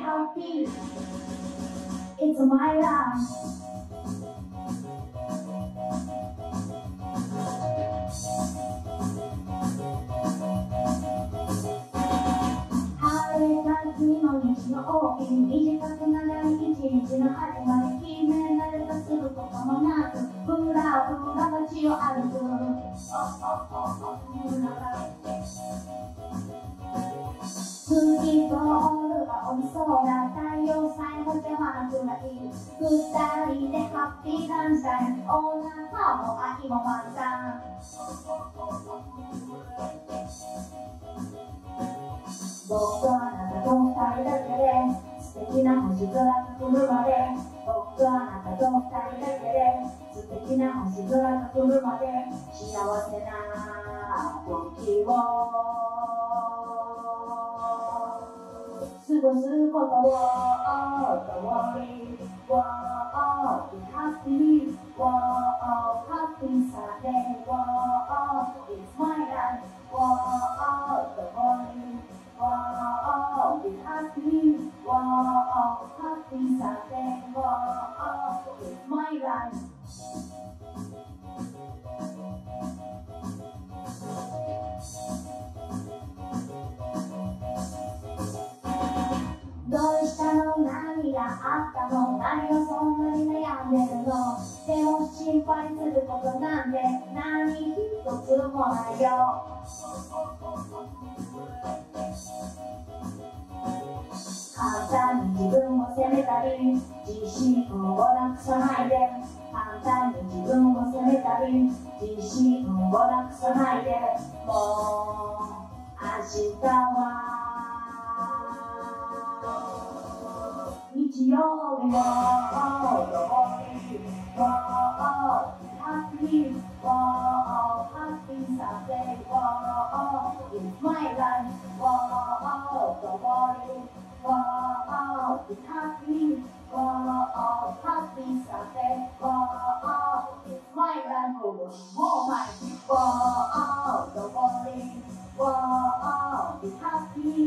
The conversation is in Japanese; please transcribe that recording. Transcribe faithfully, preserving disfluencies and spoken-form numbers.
happy. It's my life.晴れた日の日の大きに短く長い一日の始まり、決められたすることもなく、ふらふら街を歩く。透き通る青い空、太陽さえも手はくらい、二人でハッピーランサイ、お腹も秋も満タン。僕はあなたと二人だけで素敵な星空が来るまで、僕はあなたと二人だけで素敵な星空が来るまで、幸せな時を過ごすことを Don't worry, whoa, be happy, whoa, happy Sunday, whoa, it's my life, whoa, don't worry, whoa, be happy, whoa, happy Sunday, whoa, it's my life. どうしたの、何があったの、何をそんなに悩んでるの、でも心配することなんて何一つもないよ。簡単に自分を責めたり自信をなくさないで、簡単に自分を責めたり自信をなくさないで、もう明日は日曜日を Don't worry, oh, happy, oh, happy Sunday, oh, it's my life, oh, don't worry, oh, be happy, oh, happy Sunday, oh, it's my life, oh, my, oh, don't worry, oh, be happy.